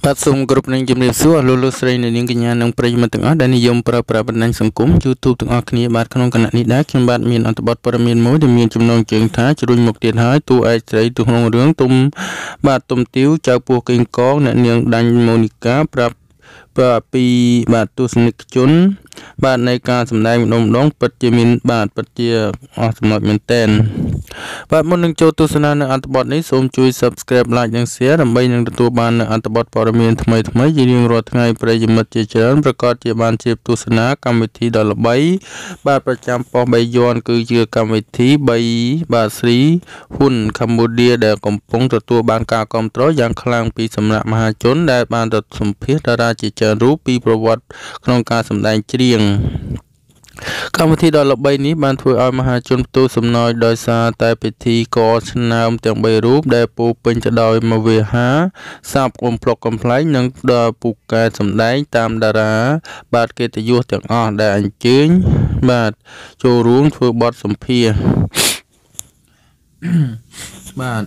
បាទសូមគោរពនឹងជំរាបសួរលោកស្រីនៅនាងកញ្ញានិងប្រិយមិត្តទាំងអស់ដែលនិយមប្រើប្រាស់បណ្ដាញសង្គម YouTube ទាំងអស់គ្នាបាទក្នុងគណៈនេះដែរខ្ញុំបាទមានអត្ថបទព័ត៌មានមួយដែលមានចំណងជើងថាជ្រុញមកទៀតហើយតួឯកស្រីទៅក្នុងរឿងទុំទាវចៅពោះកេងកងអ្នកនាងដាញ់ម៉ូនីកាប្រាប់ពីបាទទស្សនិកជនបាទនៃការសម្ដែងម្ដងពិតជាមានបាទពិតជាអស់ចំណុចមែនតែនបាទមុននឹងចូលទស្សនានៅអត្ថបទនេះសូមជួយ Subscribe Like និង Share ដើម្បីនឹងទទួលបាននៅអត្ថបទព័ត៌មានថ្មីៗជារៀងរាល់ថ្ងៃប្រិយមិត្តជាច្រើនប្រកាសជាបានជៀបទស្សនាកម្មវិធីដ៏ល្បីបាទប្រចាំប៉ុស្តិ៍3យ័ន្តគឺជាកម្មវិធី3បាទស្រីហ៊ុនកម្ពុជាដែលកំពុងទទួលបានការគាំទ្រយ៉ាងខ្លាំងពីសំណាក់មហាជនដែលបានទៅសម្ភាសតារាជាច្រើនរូបពីប្រវត្តិក្នុងការសម្ដែងច្រៀងកម្មវិធីដ៏ល្បីនេះបានធ្វើឲ្យមហាជនផ្ទុះសំណោចដោយសារតែពិធីកស្នើមទាំង3រូបដែលពោពេញទៅដោយមវេហាសាប់កំប្លុកកំប្លែងនិងដល់ពូកែសម្ដែងតាមតារាបាទកិត្តិយសទាំងអស់ដែលអញ្ជើញបាទចូលរួមធ្វើបទសម្ភាសន៍បាទ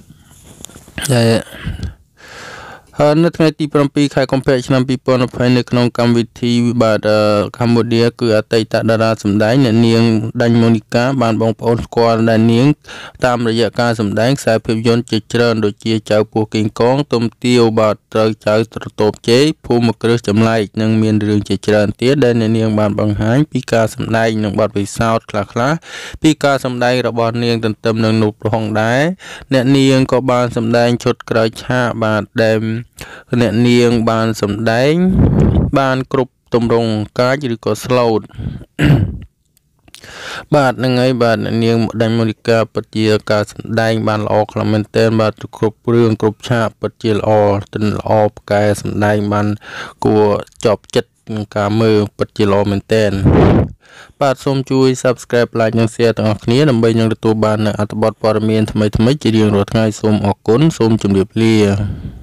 នៅថ្ងៃទី7ខែកុម្ភៈឆ្នាំ2020នៅក្នុងកម្មវិធីបាទកម្ពុជាគឺអតីតតារាសម្ដែងអ្នកនាងដាញ់ម៉ូនីកាបានបងប្អូនស្គាល់អ្នកនាងតាមរយៈការសម្ដែងខ្សែភាពយន្តជាច្រើនដូចជាចៅពោះកេងកងទុំទាវបាទត្រូវចៅត្រតូបជ័យភូមិគ្រឹះចម្លែកនិងមានរឿងជាច្រើនទៀតដែលអ្នកនាងបានបង្ហាញពីការសម្ដែងនិងបទពិសោធន៍ខ្លះៗពីការសម្ដែងរបស់នាងទន្ទឹមនឹងនោះផងដែរអ្នកនាងក៏បានសម្ដែងឈុតក្រោយឆាកបាទដែលអ្នកនាងបានសម្ដែងបានគ្រប់ទម្រង់កាយឬក៏ស្លូតបាទហ្នឹងហើយបាទអ្នកនាងដាញ់ម៉ូនីកាពិតជាការសម្ដែងបានល្អខ្លាំងមែនទែនបាទគ្រប់រឿងគ្រប់ឆាកពិតជាល្អផ្កាយសម្ដែងបានគួរជាប់ចិត្តនឹងការមើលពិតជាល្អមែនទែនបាទសូមជួយ Subscribe Like និង Share ទាំងអស់គ្នាដើម្បីនឹងទទួលបាននៅអត្ថបទព័ត៌មានថ្មីៗជារៀងរាល់ថ្ងៃសូមអរគុណសូមជម្រាបលា